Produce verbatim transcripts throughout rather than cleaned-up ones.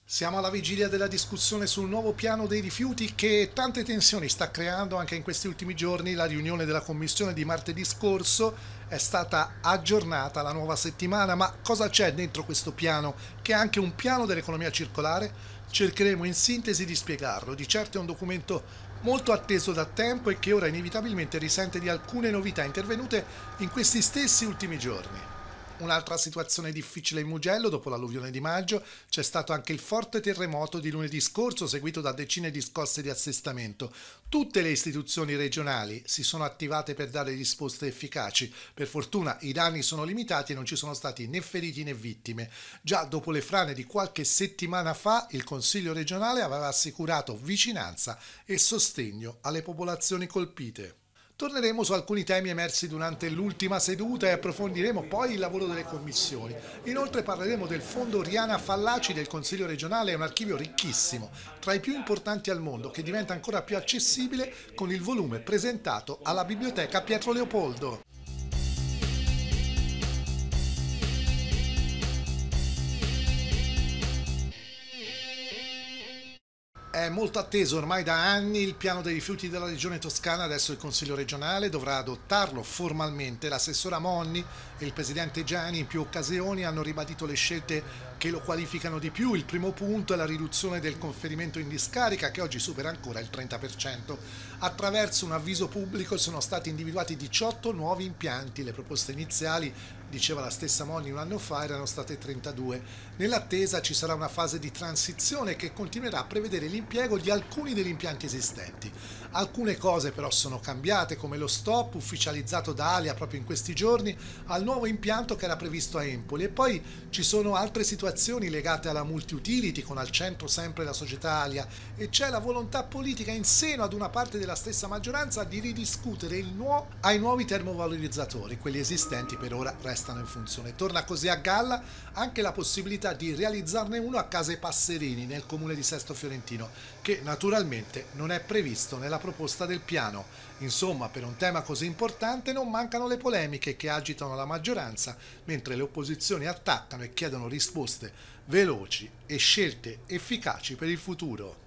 Siamo alla vigilia della discussione sul nuovo piano dei rifiuti che tante tensioni sta creando anche in questi ultimi giorni. La riunione della Commissione di martedì scorso è stata aggiornata alla nuova settimana, ma cosa c'è dentro questo piano, che è anche un piano dell'economia circolare? Cercheremo in sintesi di spiegarlo. Di certo è un documento molto atteso da tempo e che ora inevitabilmente risente di alcune novità intervenute in questi stessi ultimi giorni. Un'altra situazione difficile in Mugello, dopo l'alluvione di maggio, c'è stato anche il forte terremoto di lunedì scorso, seguito da decine di scosse di assestamento. Tutte le istituzioni regionali si sono attivate per dare risposte efficaci. Per fortuna i danni sono limitati e non ci sono stati né feriti né vittime. Già dopo le frane di qualche settimana fa, il Consiglio regionale aveva assicurato vicinanza e sostegno alle popolazioni colpite. Torneremo su alcuni temi emersi durante l'ultima seduta e approfondiremo poi il lavoro delle commissioni. Inoltre parleremo del fondo Oriana Fallaci del Consiglio regionale, è un archivio ricchissimo, tra i più importanti al mondo, che diventa ancora più accessibile con il volume presentato alla Biblioteca Pietro Leopoldo. È molto atteso ormai da anni il piano dei rifiuti della regione Toscana, adesso il Consiglio regionale dovrà adottarlo formalmente. L'assessora Monni e il presidente Giani in più occasioni hanno ribadito le scelte che lo qualificano di più. Il primo punto è la riduzione del conferimento in discarica, che oggi supera ancora il trenta per cento. Attraverso un avviso pubblico sono stati individuati diciotto nuovi impianti. Le proposte iniziali, diceva la stessa Monni un anno fa, erano state trentadue. Nell'attesa ci sarà una fase di transizione che continuerà a prevedere l'impiego di alcuni degli impianti esistenti. Alcune cose però sono cambiate, come lo stop ufficializzato da Alia proprio in questi giorni al nuovo impianto che era previsto a Empoli, e poi ci sono altre situazioni legate alla multi-utility, con al centro sempre la società Alia, e c'è la volontà politica in seno ad una parte della stessa maggioranza di ridiscutere il nuovo ai nuovi termovalorizzatori. Quelli esistenti per ora restano in funzione. Torna così a galla anche la possibilità di realizzarne uno a Case Passerini nel comune di Sesto Fiorentino, che naturalmente non è previsto nella proposta del piano. Insomma, per un tema così importante non mancano le polemiche che agitano la maggioranza, mentre le opposizioni attaccano e chiedono risposte veloci e scelte efficaci per il futuro.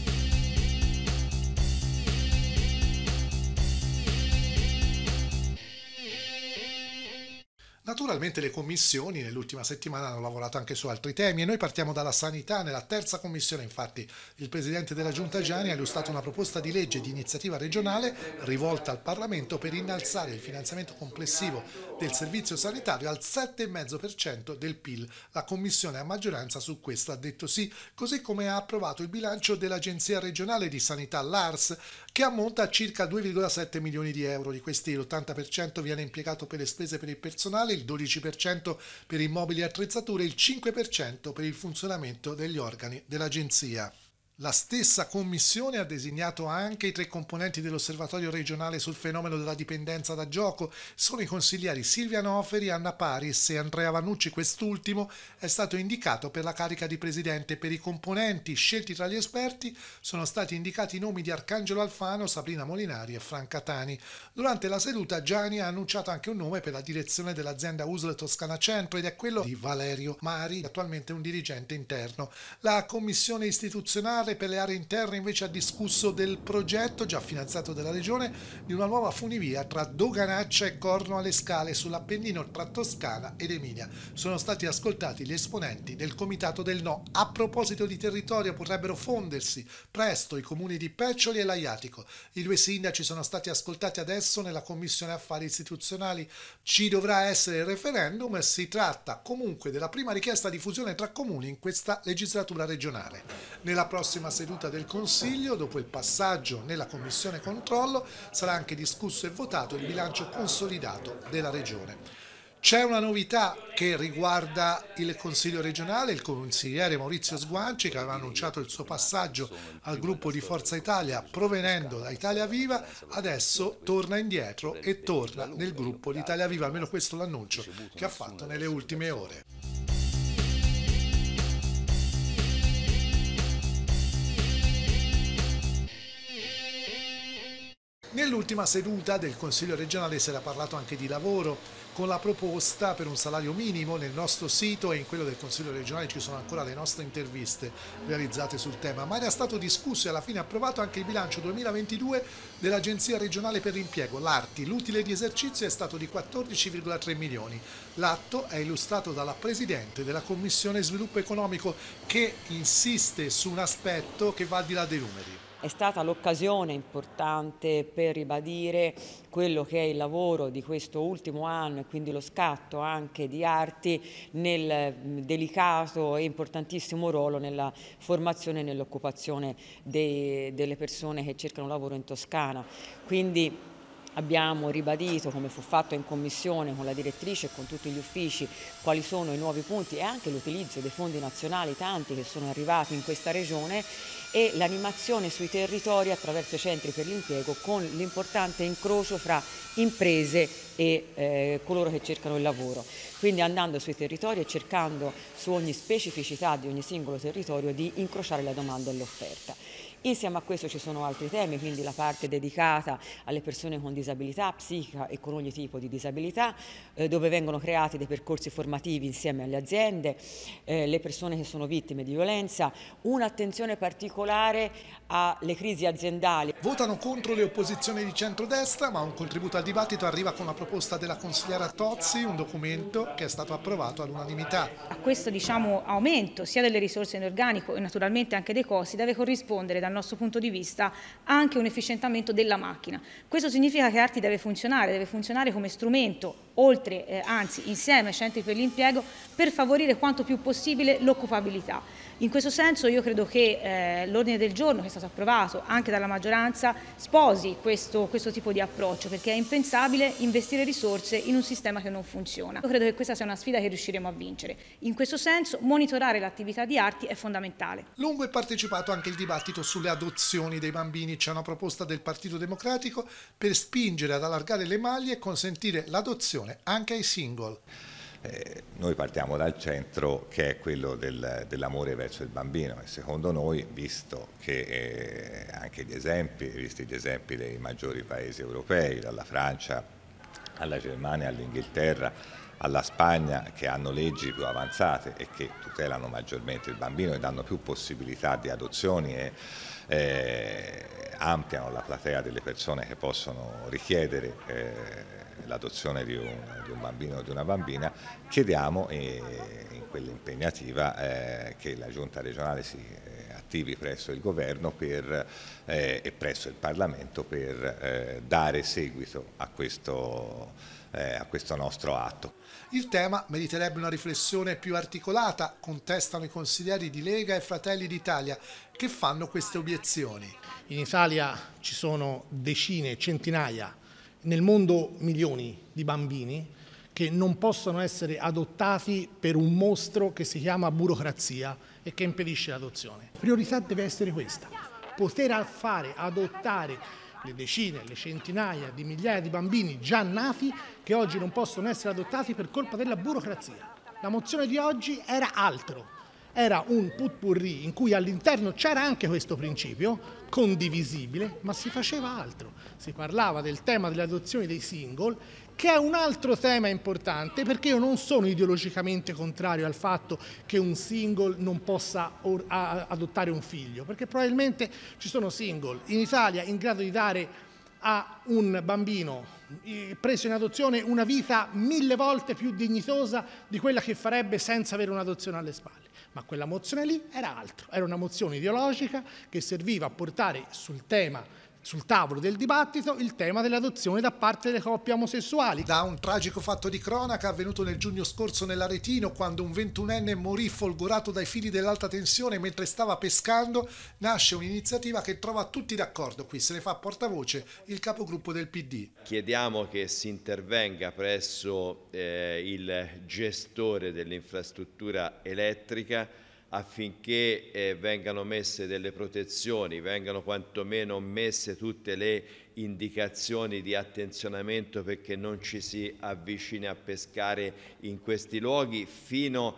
Naturalmente le commissioni nell'ultima settimana hanno lavorato anche su altri temi e noi partiamo dalla sanità. Nella terza commissione, infatti, il presidente della Giunta Giani ha illustrato una proposta di legge di iniziativa regionale rivolta al Parlamento per innalzare il finanziamento complessivo del servizio sanitario al sette virgola cinque per cento del P I L. La commissione a maggioranza su questo ha detto sì, così come ha approvato il bilancio dell'Agenzia regionale di sanità, l'A R S, che ammonta a circa due virgola sette milioni di euro. Di questi l'ottanta per cento viene impiegato per le spese per il personale, il dodici per cento per immobili e attrezzature e il cinque per cento per il funzionamento degli organi dell'agenzia. La stessa commissione ha designato anche i tre componenti dell'osservatorio regionale sul fenomeno della dipendenza da gioco. Sono i consiglieri Silvia Noferi, Anna Paris e Andrea Vannucci. Quest'ultimo è stato indicato per la carica di presidente. Per i componenti scelti tra gli esperti sono stati indicati i nomi di Arcangelo Alfano, Sabrina Molinari e Franca Tani. Durante la seduta Giani ha annunciato anche un nome per la direzione dell'azienda U S L Toscana Centro ed è quello di Valerio Mari, attualmente un dirigente interno. La commissione istituzionale per le aree interne invece ha discusso del progetto già finanziato dalla regione di una nuova funivia tra Doganaccia e Corno alle Scale sull'Appennino tra Toscana ed Emilia. Sono stati ascoltati gli esponenti del Comitato del No. A proposito di territorio, potrebbero fondersi presto i comuni di Peccioli e Laiatico. I due sindaci sono stati ascoltati adesso nella Commissione Affari Istituzionali. Ci dovrà essere il referendum e si tratta comunque della prima richiesta di fusione tra comuni in questa legislatura regionale. Nella prossima seduta del Consiglio, dopo il passaggio nella Commissione Controllo, sarà anche discusso e votato il bilancio consolidato della Regione. C'è una novità che riguarda il Consiglio regionale. Il consigliere Maurizio Sguanci, che aveva annunciato il suo passaggio al gruppo di Forza Italia provenendo da Italia Viva, adesso torna indietro e torna nel gruppo di Italia Viva, almeno questo è l'annuncio che ha fatto nelle ultime ore. Nell'ultima seduta del Consiglio regionale si era parlato anche di lavoro. con la proposta per un salario minimo. Nel nostro sito e in quello del Consiglio regionale ci sono ancora le nostre interviste realizzate sul tema, ma era stato discusso e alla fine approvato anche il bilancio duemilaventidue dell'Agenzia regionale per l'impiego, l'Arti. L'utile di esercizio è stato di quattordici virgola tre milioni. L'atto è illustrato dalla Presidente della Commissione Sviluppo Economico, che insiste su un aspetto che va al di là dei numeri. È stata l'occasione importante per ribadire quello che è il lavoro di questo ultimo anno e quindi lo scatto anche di Arti nel delicato e importantissimo ruolo nella formazione e nell'occupazione delle persone che cercano lavoro in Toscana. Quindi abbiamo ribadito, come fu fatto in commissione con la direttrice e con tutti gli uffici, quali sono i nuovi punti e anche l'utilizzo dei fondi nazionali, tanti che sono arrivati in questa regione, e l'animazione sui territori attraverso i centri per l'impiego, con l'importante incrocio fra imprese e eh, coloro che cercano il lavoro. Quindi andando sui territori e cercando su ogni specificità di ogni singolo territorio di incrociare la domanda e l'offerta. Insieme a questo ci sono altri temi, quindi la parte dedicata alle persone con disabilità psichica e con ogni tipo di disabilità, eh, dove vengono creati dei percorsi formativi insieme alle aziende, eh, le persone che sono vittime di violenza, un'attenzione particolare alle crisi aziendali. Votano contro le opposizioni di centrodestra, ma un contributo al dibattito arriva con la proposta della consigliera Tozzi, un documento che è stato approvato all'unanimità. A questo diciamo, aumento sia delle risorse in organico e naturalmente anche dei costi deve corrispondere dal nostro punto di vista anche un efficientamento della macchina. Questo significa che Arti deve funzionare, deve funzionare come strumento, oltre, eh, anzi insieme ai centri per l'impiego, per favorire quanto più possibile l'occupabilità. In questo senso io credo che eh, l'ordine del giorno che è stato approvato anche dalla maggioranza sposi questo, questo tipo di approccio, perché è impensabile investire risorse in un sistema che non funziona. Io credo che questa sia una sfida che riusciremo a vincere. In questo senso monitorare l'attività di Arti è fondamentale. Lungo e partecipato anche il dibattito sulle adozioni dei bambini. C'è una proposta del Partito Democratico per spingere ad allargare le maglie e consentire l'adozione anche ai single. Eh, noi partiamo dal centro che è quello del, dell'amore verso il bambino e secondo noi, visto che eh, anche gli esempi, visti gli esempi dei maggiori paesi europei, dalla Francia alla Germania, all'Inghilterra, alla Spagna, che hanno leggi più avanzate e che tutelano maggiormente il bambino e danno più possibilità di adozioni e eh, ampliano la platea delle persone che possono richiedere eh, l'adozione di, di un bambino o di una bambina, chiediamo eh, in quell'impegnativa eh, che la Giunta regionale si eh, attivi presso il Governo per, eh, e presso il Parlamento per eh, dare seguito a questo, eh, a questo nostro atto. Il tema meriterebbe una riflessione più articolata, contestano i consiglieri di Lega e Fratelli d'Italia che fanno queste obiezioni. In Italia ci sono decine, centinaia, nel mondo milioni di bambini che non possono essere adottati per un mostro che si chiama burocrazia e che impedisce l'adozione. La priorità deve essere questa: poter fare adottare le decine, le centinaia di migliaia di bambini già nati che oggi non possono essere adottati per colpa della burocrazia. La mozione di oggi era altro. Era un putpurri in cui all'interno c'era anche questo principio, condivisibile, ma si faceva altro. Si parlava del tema delle adozioni dei single, che è un altro tema importante, perché io non sono ideologicamente contrario al fatto che un single non possa adottare un figlio, perché probabilmente ci sono single in Italia in grado di dare a un bambino preso in adozione una vita mille volte più dignitosa di quella che farebbe senza avere un'adozione alle spalle. Ma quella mozione lì era altro, era una mozione ideologica che serviva a portare sul tema, sul tavolo del dibattito, il tema dell'adozione da parte delle coppie omosessuali. Da un tragico fatto di cronaca avvenuto nel giugno scorso nell'Aretino, quando un ventunenne morì folgorato dai fili dell'alta tensione mentre stava pescando, nasce un'iniziativa che trova tutti d'accordo. Qui se ne fa portavoce il capogruppo del P D. Chiediamo che si intervenga presso eh, il gestore dell'infrastruttura elettrica affinché eh, vengano messe delle protezioni, vengano quantomeno messe tutte le indicazioni di attenzionamento perché non ci si avvicini a pescare in questi luoghi, fino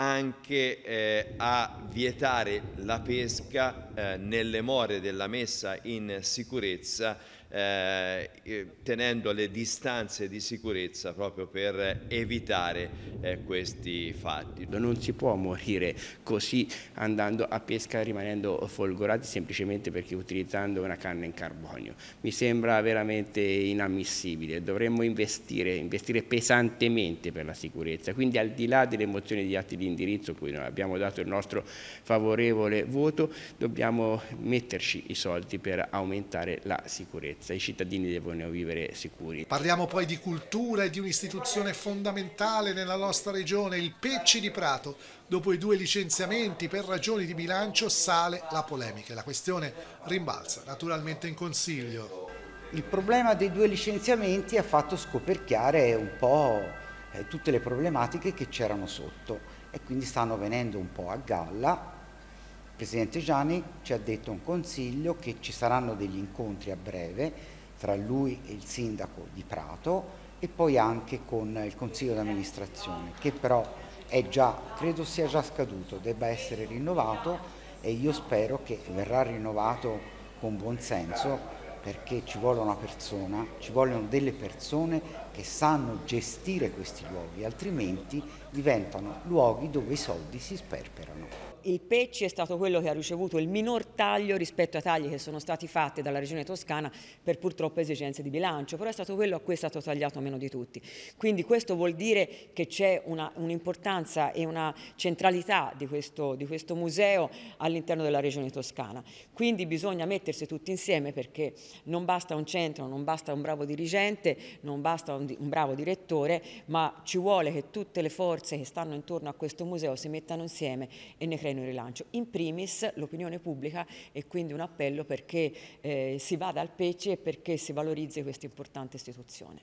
anche eh, a vietare la pesca eh, nelle more della messa in sicurezza eh, tenendo le distanze di sicurezza proprio per evitare eh, questi fatti. Non si può morire così andando a pesca rimanendo folgorati semplicemente perché utilizzando una canna in carbonio. Mi sembra veramente inammissibile. Dovremmo investire, investire pesantemente per la sicurezza, quindi al di là delle mozioni di atti di indirizzo cui noi abbiamo dato il nostro favorevole voto, dobbiamo metterci i soldi per aumentare la sicurezza. I cittadini devono vivere sicuri. Parliamo poi di cultura e di un'istituzione fondamentale nella nostra regione, il Pecci di Prato. Dopo i due licenziamenti per ragioni di bilancio sale la polemica e la questione rimbalza naturalmente in Consiglio. Il problema dei due licenziamenti ha fatto scoperchiare un po' eh, tutte le problematiche che c'erano sotto e quindi stanno venendo un po' a galla. Il Presidente Gianni ci ha detto in Consiglio che ci saranno degli incontri a breve tra lui e il Sindaco di Prato e poi anche con il Consiglio d'amministrazione, che però è già, credo sia già scaduto, debba essere rinnovato e io spero che verrà rinnovato con buon senso, perché ci vuole una persona, ci vogliono delle persone che sanno gestire questi luoghi, altrimenti diventano luoghi dove i soldi si sperperano. Il Pecci è stato quello che ha ricevuto il minor taglio rispetto ai tagli che sono stati fatti dalla Regione Toscana per purtroppo esigenze di bilancio, però è stato quello a cui è stato tagliato meno di tutti. Quindi questo vuol dire che c'è un'importanza e una centralità di questo, di questo museo all'interno della Regione Toscana. Quindi bisogna mettersi tutti insieme, perché non basta un centro, non basta un bravo dirigente, non basta un, un bravo direttore, ma ci vuole che tutte le forze che stanno intorno a questo museo si mettano insieme e ne creino il rilancio. In primis l'opinione pubblica, e quindi un appello perché eh, si vada al Pecci e perché si valorizzi questa importante istituzione.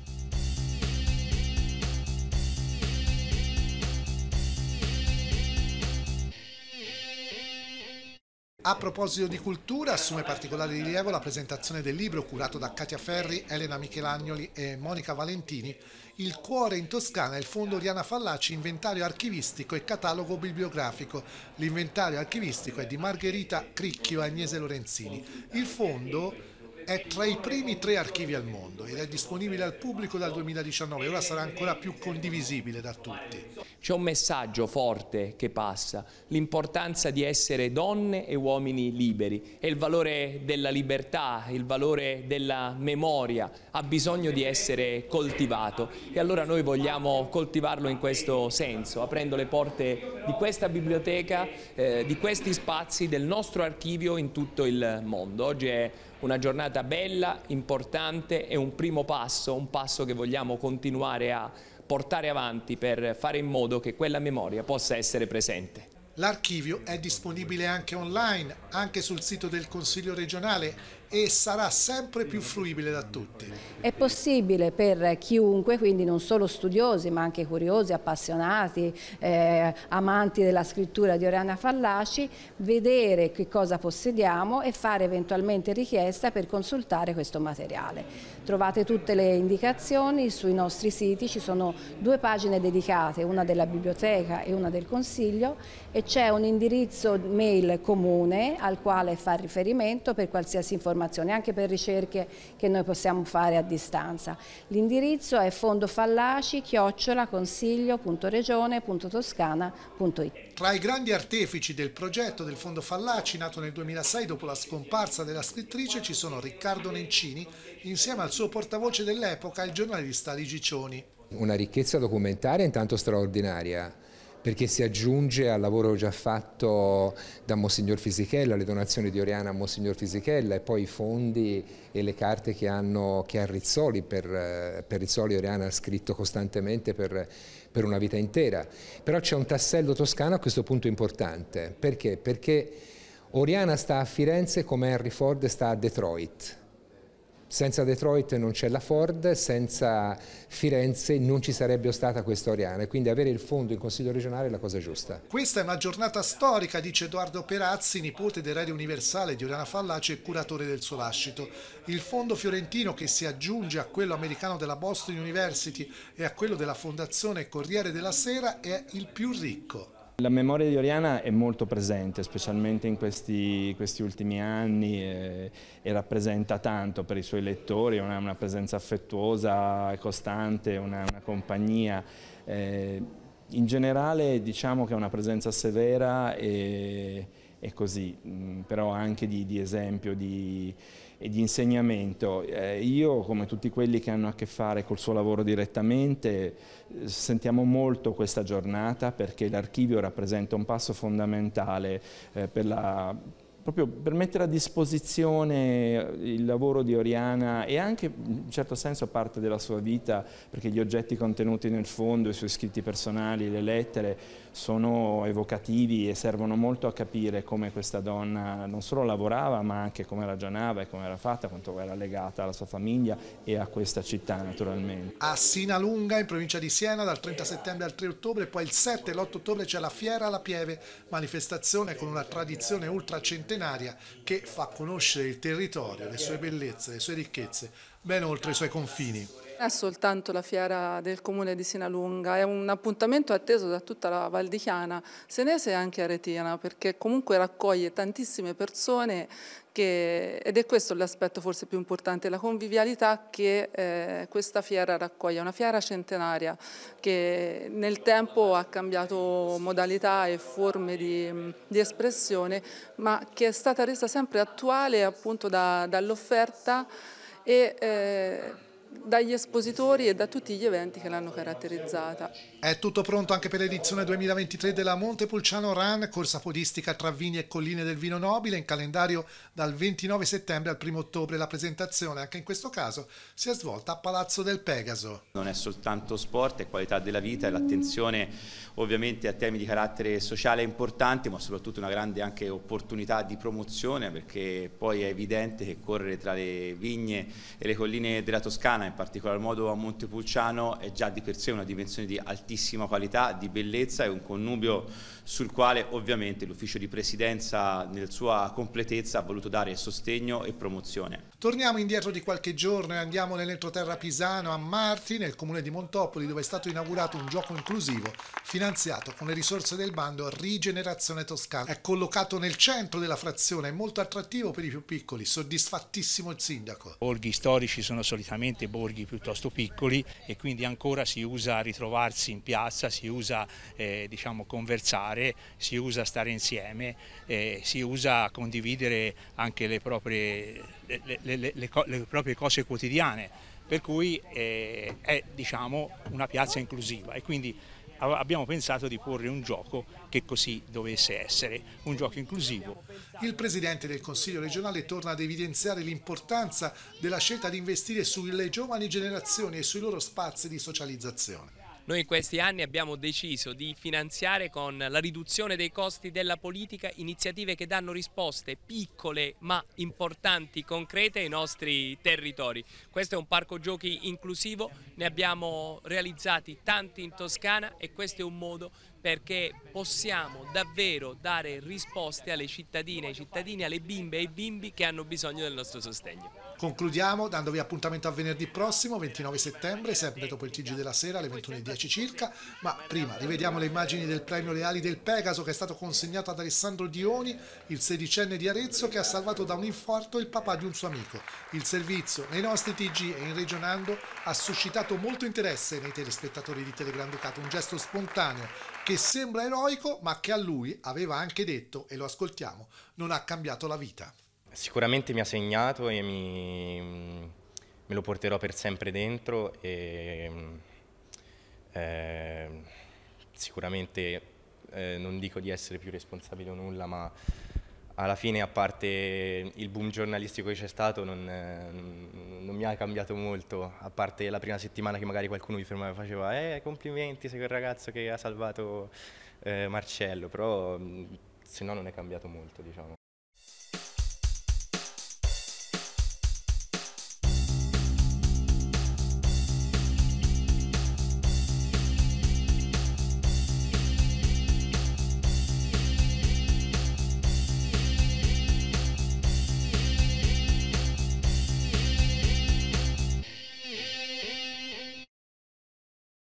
A proposito di cultura, assume particolare rilievo la presentazione del libro curato da Katia Ferri, Elena Michelagnoli e Monica Valentini, Il cuore in Toscana e il Fondo Oriana Fallaci, inventario archivistico e catalogo bibliografico. L'inventario archivistico è di Margherita Cricchio e Agnese Lorenzini. Il fondo è tra i primi tre archivi al mondo ed è disponibile al pubblico dal duemiladiciannove, ora sarà ancora più condivisibile da tutti. C'è un messaggio forte che passa, l'importanza di essere donne e uomini liberi e il valore della libertà, il valore della memoria ha bisogno di essere coltivato e allora noi vogliamo coltivarlo in questo senso, aprendo le porte di questa biblioteca, eh, di questi spazi, del nostro archivio in tutto il mondo. Oggi è una giornata bella, importante e un primo passo, un passo che vogliamo continuare a portare avanti per fare in modo che quella memoria possa essere presente. L'archivio è disponibile anche online, anche sul sito del Consiglio regionale e sarà sempre più fruibile da tutti. È possibile per chiunque, quindi non solo studiosi ma anche curiosi, appassionati, eh, amanti della scrittura di Oriana Fallaci, vedere che cosa possediamo e fare eventualmente richiesta per consultare questo materiale. Trovate tutte le indicazioni sui nostri siti, ci sono due pagine dedicate, una della biblioteca e una del Consiglio, e c'è un indirizzo mail comune al quale fare riferimento per qualsiasi informazione, anche per ricerche che noi possiamo fare a distanza. L'indirizzo è fondofallaci chiocciola consiglio punto regione punto toscana punto it. Tra i grandi artefici del progetto del Fondo Fallaci, nato nel duemilasei dopo la scomparsa della scrittrice, ci sono Riccardo Nencini, insieme al suo portavoce dell'epoca, il giornalista Aligi Cioni. Una ricchezza documentaria intanto straordinaria, perché si aggiunge al lavoro già fatto da Monsignor Fisichella, le donazioni di Oriana a Monsignor Fisichella e poi i fondi e le carte che, hanno, che ha Rizzoli, per, per Rizzoli Oriana ha scritto costantemente per, per una vita intera. Però c'è un tassello toscano a questo punto importante, perché? Perché Oriana sta a Firenze come Henry Ford sta a Detroit. Senza Detroit non c'è la Ford, senza Firenze non ci sarebbe stata questa Oriana, quindi avere il fondo in Consiglio regionale è la cosa giusta. Questa è una giornata storica, dice Edoardo Perazzi, nipote d'erede universale di Oriana Fallaci e curatore del suo lascito. Il fondo fiorentino, che si aggiunge a quello americano della Boston University e a quello della Fondazione Corriere della Sera, è il più ricco. La memoria di Oriana è molto presente, specialmente in questi, questi ultimi anni, e, e rappresenta tanto per i suoi lettori, una, una presenza affettuosa e costante, una, una compagnia. Eh, in generale diciamo che è una presenza severa e, e così, però anche di, di esempio di, e di insegnamento. Eh, io, come tutti quelli che hanno a che fare col suo lavoro direttamente, eh, sentiamo molto questa giornata perché l'archivio rappresenta un passo fondamentale eh, per la... proprio per mettere a disposizione il lavoro di Oriana e anche in un certo senso parte della sua vita, perché gli oggetti contenuti nel fondo, i suoi scritti personali, le lettere, sono evocativi e servono molto a capire come questa donna non solo lavorava ma anche come ragionava e come era fatta, quanto era legata alla sua famiglia e a questa città naturalmente. A Sinalunga, in provincia di Siena, dal trenta settembre al tre ottobre, poi il sette e l'otto ottobre c'è la Fiera alla Pieve, manifestazione con una tradizione ultracentenaria che fa conoscere il territorio, le sue bellezze, le sue ricchezze, ben oltre i suoi confini. Non è soltanto la fiera del comune di Sinalunga, è un appuntamento atteso da tutta la Val di Chiana, senese e anche aretina, perché comunque raccoglie tantissime persone che, ed è questo l'aspetto forse più importante, la convivialità che eh, questa fiera raccoglie, una fiera centenaria che nel tempo ha cambiato modalità e forme di, di espressione, ma che è stata resa sempre attuale appunto da, dall'offerta e eh, dagli espositori e da tutti gli eventi che l'hanno caratterizzata. È tutto pronto anche per l'edizione duemilaventitré della Montepulciano Run, corsa podistica tra vini e colline del vino nobile, in calendario dal ventinove settembre al primo ottobre. La presentazione, anche in questo caso, si è svolta a Palazzo del Pegaso. Non è soltanto sport, è qualità della vita e l'attenzione ovviamente a temi di carattere sociale importanti, ma soprattutto una grande anche opportunità di promozione, perché poi è evidente che correre tra le vigne e le colline della Toscana, in particolar modo a Montepulciano, è già di per sé una dimensione di altissima qualità, di bellezza e un connubio sul quale ovviamente l'ufficio di presidenza nella sua completezza ha voluto dare sostegno e promozione. Torniamo indietro di qualche giorno e andiamo nell'entroterra pisano, a Marti, nel comune di Montopoli, dove è stato inaugurato un gioco inclusivo finanziato con le risorse del bando Rigenerazione Toscana. È collocato nel centro della frazione, è molto attrattivo per i più piccoli, soddisfattissimo il sindaco. Borghi storici sono solitamente borghi piuttosto piccoli e quindi ancora si usa ritrovarsi in piazza, si usa eh, diciamo conversare, si usa stare insieme, eh, si usa condividere anche le proprie, le, le, le, le, le proprie cose quotidiane, per cui eh, è diciamo una piazza inclusiva e quindi abbiamo pensato di porre un gioco che così dovesse essere, un gioco inclusivo. Il Presidente del Consiglio regionale torna ad evidenziare l'importanza della scelta di investire sulle giovani generazioni e sui loro spazi di socializzazione. Noi in questi anni abbiamo deciso di finanziare con la riduzione dei costi della politica iniziative che danno risposte piccole ma importanti, concrete ai nostri territori. Questo è un parco giochi inclusivo, ne abbiamo realizzati tanti in Toscana e questo è un modo perché possiamo davvero dare risposte alle cittadine, ai cittadini, alle bimbe e ai bimbi che hanno bisogno del nostro sostegno. Concludiamo dandovi appuntamento a venerdì prossimo, ventinove settembre, sempre dopo il T G della sera alle ventuno e dieci circa, ma prima rivediamo le immagini del premio Le Ali del Pegaso che è stato consegnato ad Alessandro Dioni, il sedicenne di Arezzo che ha salvato da un infarto il papà di un suo amico. Il servizio nei nostri T G e in Regionando ha suscitato molto interesse nei telespettatori di Telegranducato, un gesto spontaneo che sembra eroico ma che a lui aveva anche detto, e lo ascoltiamo, non ha cambiato la vita. Sicuramente mi ha segnato e mi, me lo porterò per sempre dentro e eh, sicuramente eh, non dico di essere più responsabile o nulla, ma alla fine, a parte il boom giornalistico che c'è stato, non, non, non mi ha cambiato molto, a parte la prima settimana che magari qualcuno mi fermava e faceva eh, complimenti, sei quel ragazzo che ha salvato eh, Marcello, però se no non è cambiato molto, diciamo.